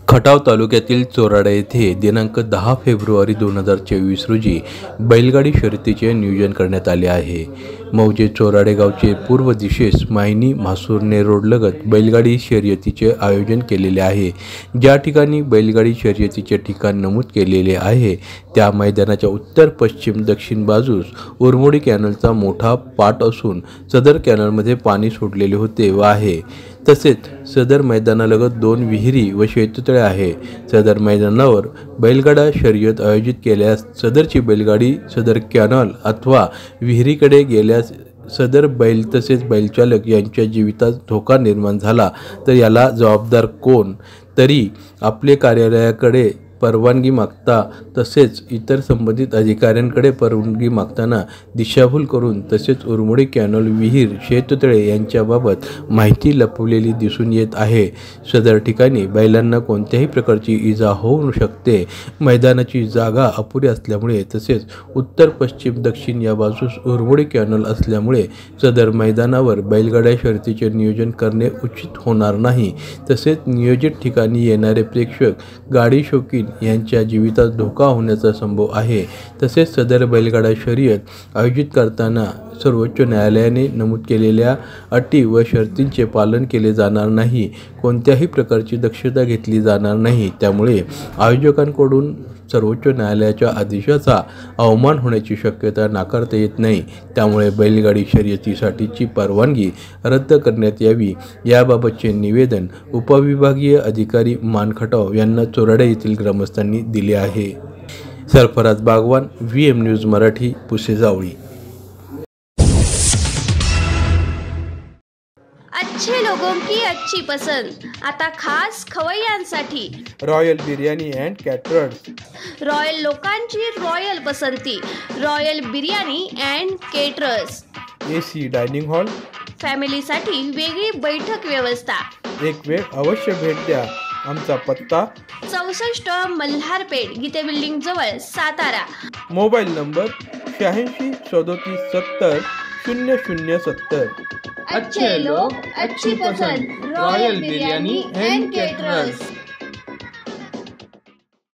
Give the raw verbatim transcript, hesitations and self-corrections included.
खटाव तालुक्यातील चोराडा येथे दिनांक दहा फेब्रुवारी दोन हजार चोवीस रोजी बैलगाडी शर्यतीचे नियोजन करण्यात आले आहे। मौजे चोराडे गावचे पूर्व दिशेस मायनी म्हासुर्णे रोडलगत बैलगाडी शर्यतीचे आयोजन केलेले आहे। ज्या ठिकाणी बैलगाडी शर्यतीचे ठिकाण नमूद केलेले आहे त्या मैदानाच्या उत्तर पश्चिम दक्षिण बाजूस उरमोडी कॅनलचा मोठा पाट असून सदर कॅनलमध्ये पाणी सोडलेले होते व आहे। तसेच सदर मैदानालगत दोन विहिरी व शेततळे आहे। सदर मैदानावर बैलगाडा शर्यत आयोजित केल्यास सदरची बैलगाडी सदर कॅनल अथवा विहिरीकडे गेल्यास सदर बैल तसेच बैलचालक यांच्या जीवितात धोका निर्माण झाला तर याला जबाबदार कोण? तरी आपले कार्यालयाकडे परवानगी मागता तसेच इतर संबंधित अधिकाऱ्यांकडे परवानगी मागताना दिशाभूल करून तसेच उरमोडी कॅनल विहीर शेततळे यांच्याबाबत माहिती लपवलेली दिसून येत आहे। सदर ठिकाणी बैलांना कोणत्याही प्रकारची इजा होऊ शकते। मैदानाची जागा अपुरी असल्यामुळे तसेच उत्तर पश्चिम दक्षिण या बाजूस उरमोडी कॅनल असल्यामुळे सदर मैदानावर बैलगाड्या शर्यतीचे नियोजन करणे उचित होणार नाही। तसेच नियोजित ठिकाणी येणारे प्रेक्षक गाडी शौकीन यांच्या जीवितात धोका होण्याचा संभव आहे। तसेच सदर बैलगाडा शर्यत आयोजित करताना सर्वोच्च न्यायालयाने नमूद केलेल्या अटी व शर्तींचे पालन केले जाणार नाही। कोणत्याही प्रकारची दक्षता घेतली जाणार नाही। त्यामुळे आयोजकांकडून सर्वोच्च न्यायालयाच्या आदेशाचा अवमान होण्याची शक्यता नाकारता येत नाही। त्यामुळे बैलगाडी शर्यतीसाठीची परवानगी रद्द करण्यात यावी याबाबतचे निवेदन उपविभागीय अधिकारी मानखटाव यांना चोराडा येथील ग्रामस्थांनी दिले आहे। Sarfaraz Bagwan, V M news Marathi, Pusejavali. अच्छे लोगों की अच्छी पसंद आता खास खवय्यांसाठी royal biryani and caterers. Royal लोकांची रॉयल पसंती royal biryani and caterers. AC dining hall, फॅमिलीसाठी वेगळी बैठक व्यवस्था। एक वेळ अवश्य भेट द्या। आमचा पत्ता चौसष्ट मल्हारपेठ गीते बिल्डिंग जवळ सातारा। मोबाईल नंबर शहाऐंशी सदोतीस सत्तर शून्य शून्य सत्तर। अच्छे लोग अच्छी पसंद रॉयल बिर्याणी अँड केटरर्स।